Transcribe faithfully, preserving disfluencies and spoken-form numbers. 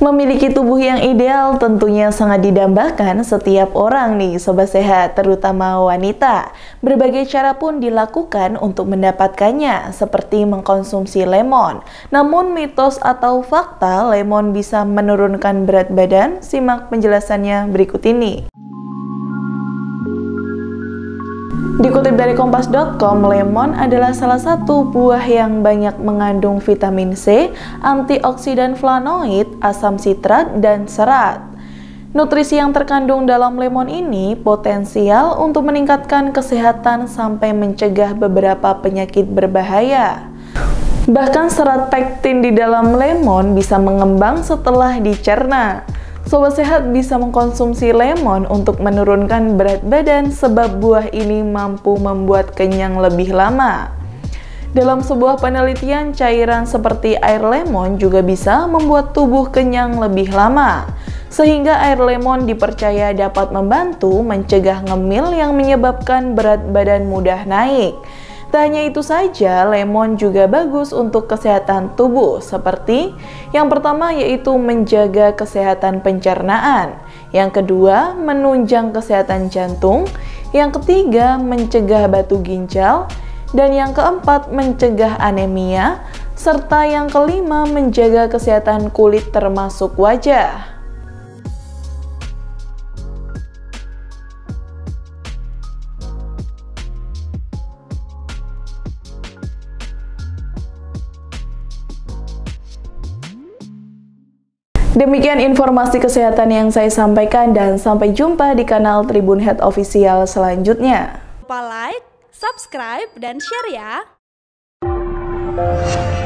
Memiliki tubuh yang ideal tentunya sangat didambakan setiap orang nih Sobat Sehat, terutama wanita. Berbagai cara pun dilakukan untuk mendapatkannya, seperti mengkonsumsi lemon. Namun mitos atau fakta lemon bisa menurunkan berat badan? Simak penjelasannya berikut ini. Dikutip dari kompas titik com, lemon adalah salah satu buah yang banyak mengandung vitamin C, antioksidan flavonoid, asam sitrat, dan serat. Nutrisi yang terkandung dalam lemon ini potensial untuk meningkatkan kesehatan sampai mencegah beberapa penyakit berbahaya. Bahkan serat pektin di dalam lemon bisa mengembang setelah dicerna. Sobat Sehat bisa mengkonsumsi lemon untuk menurunkan berat badan sebab buah ini mampu membuat kenyang lebih lama. Dalam sebuah penelitian, cairan seperti air lemon juga bisa membuat tubuh kenyang lebih lama. Sehingga air lemon dipercaya dapat membantu mencegah ngemil yang menyebabkan berat badan mudah naik. Tak hanya itu saja, lemon juga bagus untuk kesehatan tubuh, seperti yang pertama yaitu menjaga kesehatan pencernaan, yang kedua menunjang kesehatan jantung, yang ketiga mencegah batu ginjal, dan yang keempat mencegah anemia, serta yang kelima menjaga kesehatan kulit termasuk wajah. Demikian informasi kesehatan yang saya sampaikan dan sampai jumpa di kanal Tribun Head Official selanjutnya. Lupa like, subscribe, dan share ya!